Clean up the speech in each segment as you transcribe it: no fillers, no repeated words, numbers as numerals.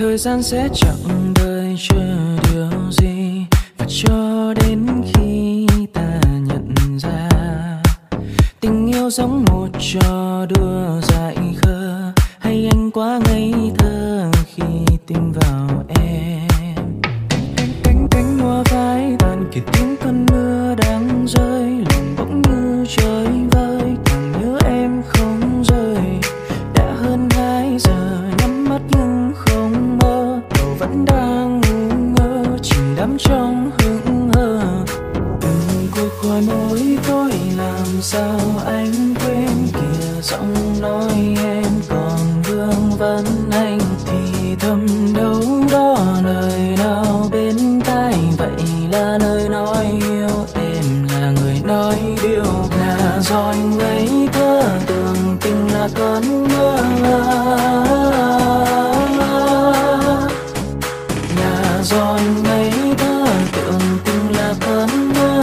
thời gian sẽ chẳng đợi chờ điều gì, và cho đến khi ta nhận ra tình yêu giống một trò đùa dại khờ, hay anh quá ngây thơ khi tin vào em. Cánh hoa phai tàn kịp tiếng cơn mưa đang rơi, lòng bỗng như chơi vơi, càng nhớ em không rời. Đã hơn 2 giờ nhắm mắt nhưng không mơ, đầu vẫn đang ngu ngơ chìm đắm trong hững hờ. Từng cuộc gọi môi tôi làm sao anh quên kìa, giọng nói em còn vương vấn anh thì thầm đâu đó lời nào bên tai, vậy là lời nói yêu em, là người nói điều là do anh ngây thơ tưởng tình là cơn mơ, là do anh ngây thơ tưởng tình là cơn mơ.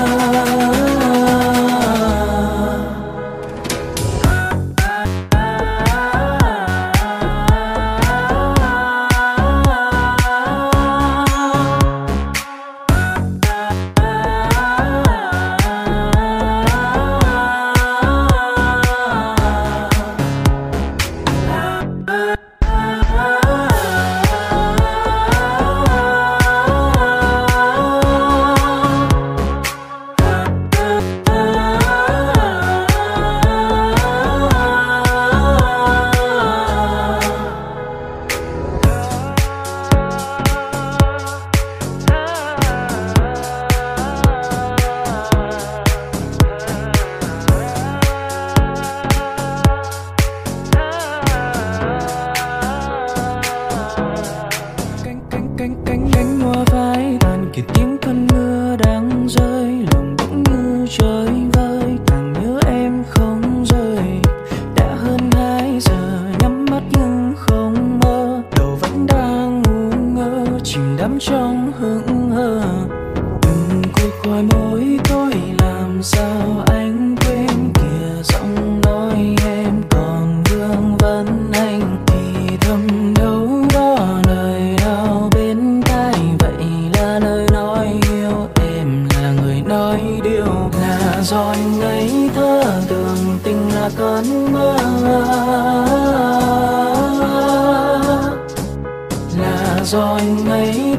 Cánh hoa phai tàn kịp tiếng cơn mưa đang rơi, lòng bỗng như chơi vơi, càng nhớ em không rời. Đã hơn 2 giờ nhắm mắt nhưng không mơ, đầu vẫn đang ngu ngơ chìm đắm trong hững hờ. Từng cuộc gọi môi tôi làm sao anh quên kìa, giọng nói em còn vương vấn anh thì thầm đâu đó lời nào bên tai, vậy là lời nói yêu em, là người nói điều là do anh ngây thơ tưởng tình là cơn mơ, là do anh ngây